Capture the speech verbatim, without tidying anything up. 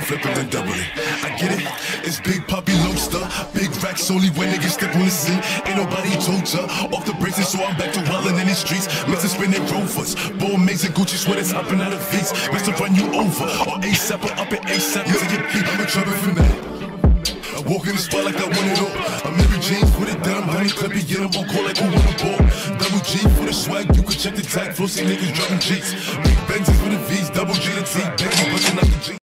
flip it, then double it. I get it, it's Big Poppy Lobster. Big racks only when niggas step on the scene. Ain't nobody told ya. Off the braces, so I'm back to wildin' in these streets. Mister spinning rovers, Balmains and Gucci sweaters hopping out of V's. Mister run you over, or ASAP or up at ASAP. You take your beat, I'm a trouble for that. I walk in the spot like I want it all. I'm Mary Jeans, put it down, honey, clip it, get 'em on call like who wanna ball. Double G for the swag, you can check the tag, flow, see niggas dropping G's. Big Benzes for the V's, double G to T, Bentley, bustin' out the G.